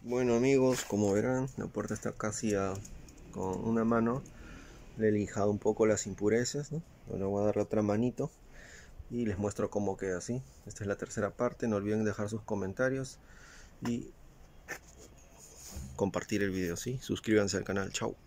Bueno amigos, como verán, la puerta está con una mano. Le he lijado un poco las impurezas, ¿no? Ahora voy a darle otra manito y les muestro cómo queda así. Esta es la tercera parte. No olviden dejar sus comentarios y compartir el video, ¿sí? Suscríbanse al canal. Chao.